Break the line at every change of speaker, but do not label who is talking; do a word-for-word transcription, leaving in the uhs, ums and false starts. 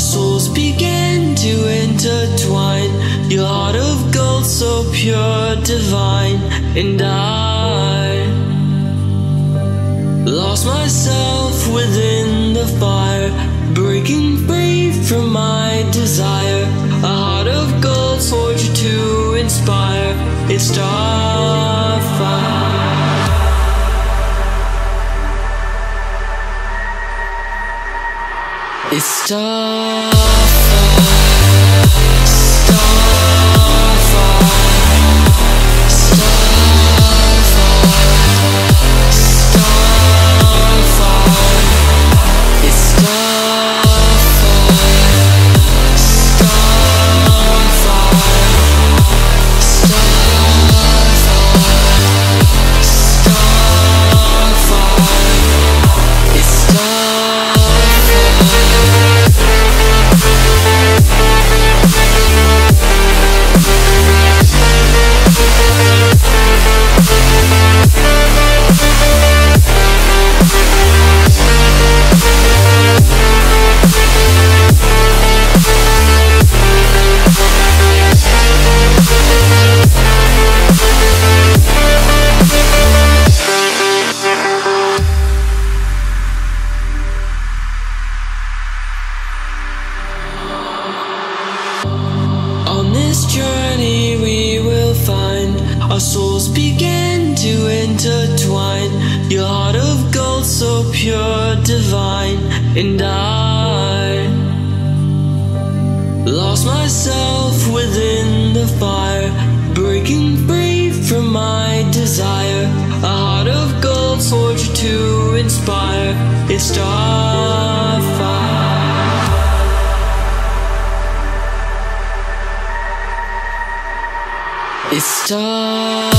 souls began to intertwine. Your heart of gold, so pure, divine. And I lost myself within the fire, breaking free from my desire. A heart of gold, forged to inspire. It's starfire. It's starfire. On this journey we will find our souls began to intertwine. Your heart of gold, so pure, divine. And I lost myself within the fire, breaking free from my desire. A heart of gold, forged to inspire. It's starfire. It's starfire.